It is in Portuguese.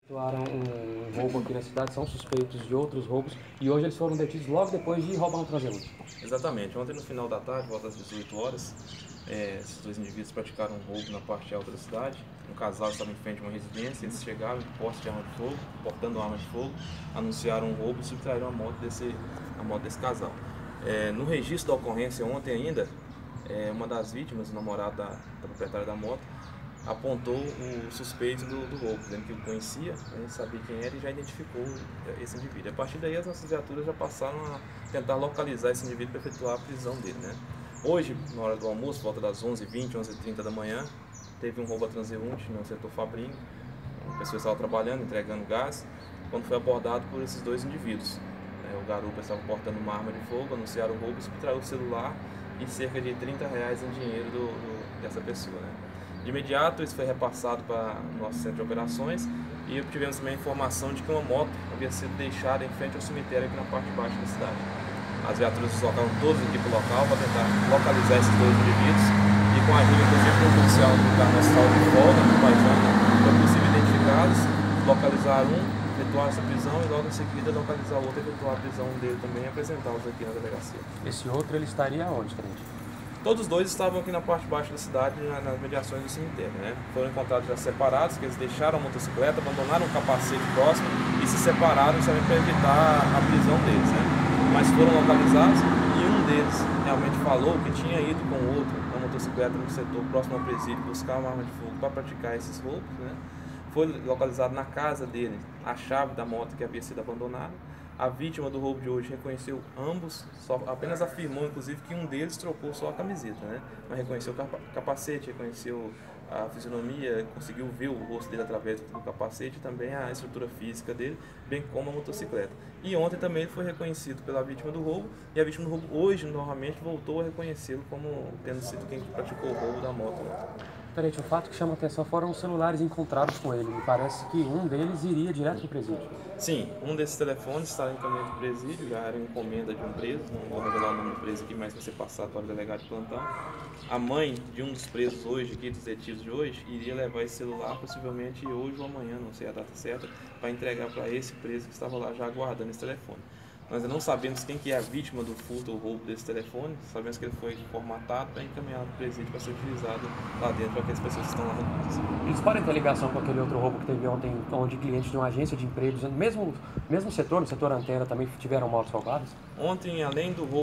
Atuaram um roubo aqui na cidade, são suspeitos de outros roubos e hoje eles foram detidos logo depois de roubar um transeunte. Exatamente. Ontem, no final da tarde, volta às 18 horas, esses dois indivíduos praticaram um roubo na parte alta da cidade. Um casal estava em frente a uma residência, eles chegaram em posse de arma de fogo, portando arma de fogo, anunciaram um roubo e subtraíram a moto desse casal. No registro da ocorrência ontem ainda, uma das vítimas, o namorado da proprietária da moto, apontou o suspeito do roubo, dizendo que o conhecia, sabia quem era e já identificou esse indivíduo. A partir daí as nossas viaturas já passaram a tentar localizar esse indivíduo para efetuar a prisão dele, né? Hoje, na hora do almoço, volta das 11h20, 11h30 da manhã, teve um roubo a transeunte no setor Fabrinho. A pessoa estava trabalhando, entregando gás, quando foi abordado por esses dois indivíduos. O garupa estava portando uma arma de fogo, anunciaram o roubo, subtraiu o celular e cerca de R$30 em dinheiro dessa pessoa, né? De imediato, isso foi repassado para o nosso centro de operações e obtivemos também a informação de que uma moto havia sido deixada em frente ao cemitério aqui na parte de baixo da cidade. As viaturas deslocaram todos aqui para o local para tentar localizar esses dois indivíduos e com a ajuda, inclusive, do policial militar na sala de folga, no Paisana, foi possível identificá-los, localizar um, efetuar essa prisão e logo em seguida localizar o outro, efetuar a prisão dele também e apresentá-los aqui na delegacia. Esse outro, ele estaria onde, tenente? Todos os dois estavam aqui na parte de baixo da cidade, nas mediações do cemitério, né? Foram encontrados já separados, que eles deixaram a motocicleta, abandonaram o capacete próximo e se separaram justamente para evitar a prisão deles, né? Mas foram localizados e um deles realmente falou que tinha ido com o outro na motocicleta no setor próximo ao presídio buscar uma arma de fogo para praticar esses roubos, né? Foi localizado na casa dele a chave da moto que havia sido abandonada. A vítima do roubo de hoje reconheceu ambos, apenas afirmou inclusive que um deles trocou só a camiseta, né? Mas reconheceu o capacete, reconheceu a fisionomia, conseguiu ver o rosto dele através do capacete e também a estrutura física dele, bem como a motocicleta. E ontem também ele foi reconhecido pela vítima do roubo e a vítima do roubo hoje novamente voltou a reconhecê-lo como tendo sido quem praticou o roubo da moto. Tenente, o fato que chama a atenção foram os celulares encontrados com ele. Me parece que um deles iria direto para o presídio. Sim, um desses telefones está em caminho do presídio, já era encomenda de um preso, não vou revelar o nome do preso aqui, mas vai ser passado para o delegado de plantão. A mãe de um dos presos hoje, aqui dos detidos de hoje, iria levar esse celular possivelmente hoje ou amanhã, não sei a data certa, para entregar para esse preso que estava lá já aguardando esse telefone. Nós ainda não sabemos quem que é a vítima do furto ou roubo desse telefone, sabemos que ele foi formatado para encaminhar para o presídio para ser utilizado lá dentro para aquelas pessoas que estão lá reclusas. Eles podem ter ligação com aquele outro roubo que teve ontem, onde clientes de uma agência de empregos, mesmo setor, no setor antena, também tiveram motos roubadas? Ontem, além do roubo